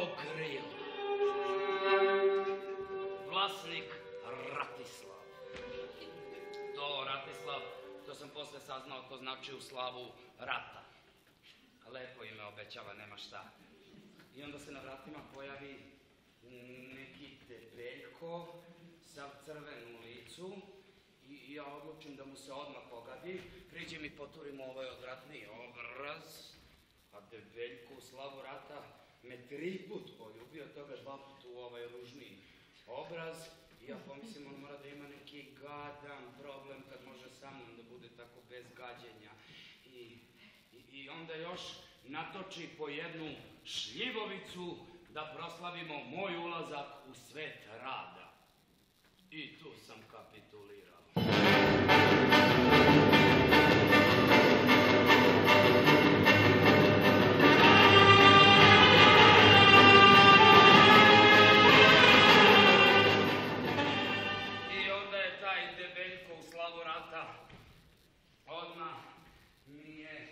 grila. Vlasnik Ratislav. To Ratislav, to sam posle saznao, to znači u slavu rata. Lepo ime obećava, nema šta. I onda se na vratima pojavi neki debeljko, sav crven u licu i ja odlučim da mu se odmah pogadi. Priđem i poturim ovaj odvratni obraz, a debeljko u slavu rata me 3 put poljubio, toga 2 put u ovaj ružni obraz. I ja pomislim, on mora da ima neki gadan problem kad može sa mnom da bude tako bez gađenja. I onda još natoči po jednu šljivovicu da proslavimo moj ulazak u svet rada. I tu sam kapitulirao. I onda je taj debeljko u slavu rata odmah mi je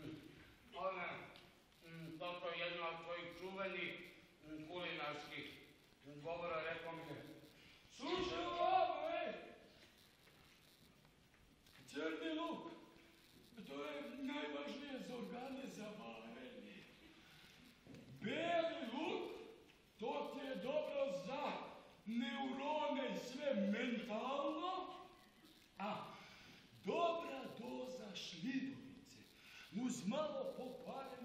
toto jedno od svojih čuvenih kulinarskih govora rekao mi je: slušaj ovo, crni luk, to je najvažnije za organe za varenje. Beli luk, to ti je dobro za neurone i sve mentalno, a dobra doza šljivovice uz malo pokvarene